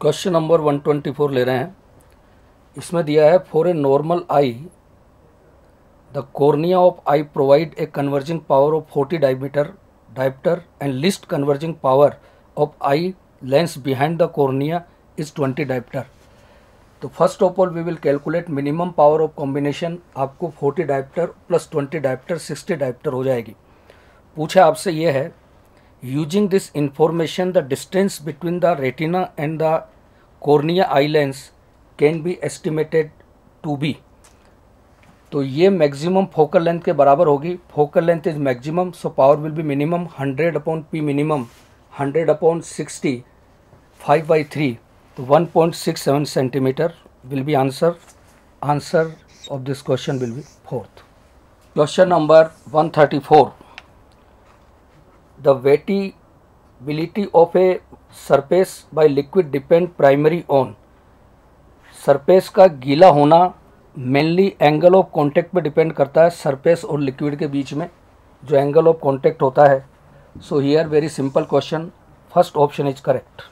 Question number 124 ले रहे हैं। इसमें दिया है for a normal eye the cornea of eye provide a converging power of 40 diopter and least converging power of eye lens behind the cornea is 20 diopter। तो first of all we will calculate minimum power of combination. आपको 40 diopter plus 20 diopter 60 diopter हो जाएगी। पूछा आपसे ये है using this information the distance between the retina and the cornea eye lens can be estimated to be. तो ये maximum focal length के बराबर होगी। Focal length is maximum, so power will be minimum 100/p minimum 100/60 5/3, तो 1.67 centimetre will be answer of this question will be fourth. Question number 134 the wettability of a surface by liquid depend primary on. Surface का गीला होना mainly angle of contact पे depend करता है। Surface और liquid के बीच में जो एंगल ऑफ कांटेक्ट होता है। So here very simple question, first option is correct.